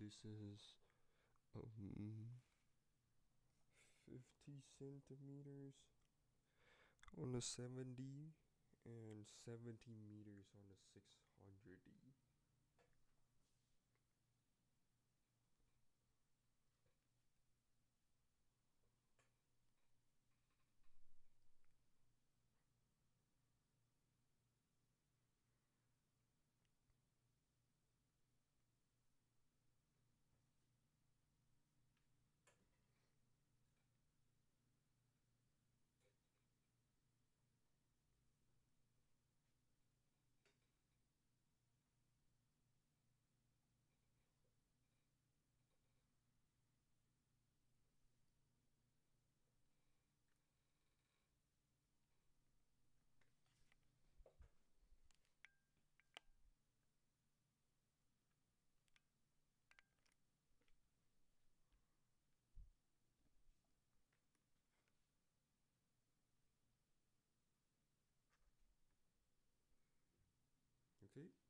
this is um 50 centimeters on the 7D and 70 meters on the 600D. Okay.